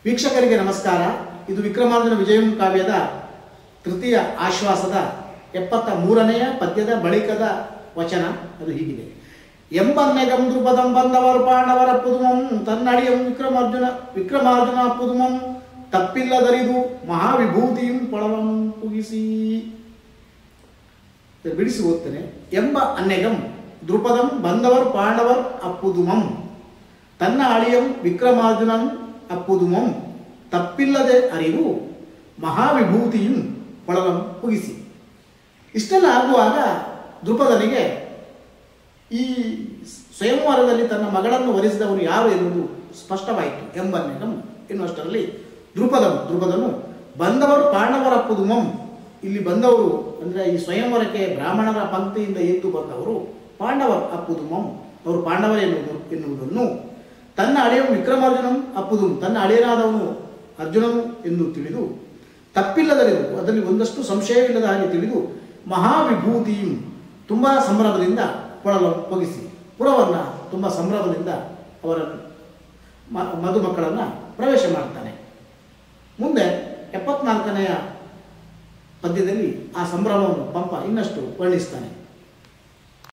ವೀಕ್ಷಕರಿಗೆ ನಮಸ್ಕಾರ. ಇದು ವಿಕ್ರಮಾರ್ಜುನ ವಿಜಯಂ ಕಾವ್ಯದ ತೃತೀಯ ಆಶ್ವಾಸದ 73ನೆಯ ಪದ್ಯದ ಬಳಿಕದ ವಚನ. ಅದು ಹೀಗಿದೆ: ಎಂಬನ್ನೆಗಂ ದೃಪದಂ ಬಂದವರು ಪಾಂಡವರ ಪುದುಮಂ ತನ್ನಡಿಯಂ ವಿಕ್ರಮಾರ್ಜುನ ಪುದುಮಂ ತಪ್ಪಿಲ್ಲದರಿದು ಮಹಾವಿಭೂತಿಯಂ ಪೊಳವಂ ಪುಗಿಸಿ. ಬಿಡಿಸಿ ಓದ್ತೇನೆ. ಎಂಬ ಅನ್ನೆಗಂ ದೃಪದಂ ಬಂದವರ್ ಪಾಂಡವರ್ ಅಪ್ಪುದುಮಂ ತನ್ನ ಅಳಿಯಂ ವಿಕ್ರಮಾರ್ಜುನಂ ಅಪ್ಪುದುಮಂ ತಪ್ಪಿಲ್ಲದೆ ಅರಿವು ಮಹಾವಿಭೂತಿಯಂ ಪೊಳವಂ ಪುಗಿಸಿ. ಇಷ್ಟೆಲ್ಲ ಆಗುವಾಗ ದೃಪದನಿಗೆ ಈ ಸ್ವಯಂವರದಲ್ಲಿ ತನ್ನ ಮಗಳನ್ನು ವರಿಸಿದವನು ಯಾರು ಎನ್ನುವುದು ಸ್ಪಷ್ಟವಾಯಿತು. ಎಂಬನ್ನೆಗಂ ಎನ್ನುವಷ್ಟರಲ್ಲಿ ದೃಪದನು ಬಂದವರು ಪಾಂಡವರ ಪುದುಮಂ, ಇಲ್ಲಿ ಬಂದವರು ಅಂದರೆ ಈ ಸ್ವಯಂವರಕ್ಕೆ ಬ್ರಾಹ್ಮಣರ ಪಂಕ್ತಿಯಿಂದ ಎದ್ದು ಬಂದವರು ಪಾಂಡವರ ಅಪ್ಪುದುಮಂ, ಅವರು ಪಾಂಡವರ ಎನ್ನುವುದನ್ನು ತನ್ನ ಅಳಿಯ ವಿಕ್ರಮಾರ್ಜುನಂ ಅಪ್ಪುದುಂ, ತನ್ನ ಅಳಿಯನಾದವನು ಅರ್ಜುನನು ಎಂದು ತಿಳಿದು ತಪ್ಪಿಲ್ಲದರಿದು, ಅದರಲ್ಲಿ ಒಂದಷ್ಟು ಸಂಶಯವಿಲ್ಲದ ಹಾಗೆ ತಿಳಿದು ಮಹಾವಿಭೂತಿಯು ತುಂಬ ಸಂಭ್ರಮದಿಂದ ಪೊಳಲು ಪೊಗಿಸಿ, ಪುರವನ್ನು ತುಂಬ ಸಂಭ್ರಮದಿಂದ ಅವರ ಮಧುಮಕ್ಕಳನ್ನು ಪ್ರವೇಶ ಮಾಡ್ತಾನೆ. ಮುಂದೆ 74ನೆಯ ಪದ್ಯದಲ್ಲಿ ಆ ಸಂಭ್ರಮವನ್ನು ಪಂಪ ಇನ್ನಷ್ಟು ವರ್ಣಿಸ್ತಾನೆ.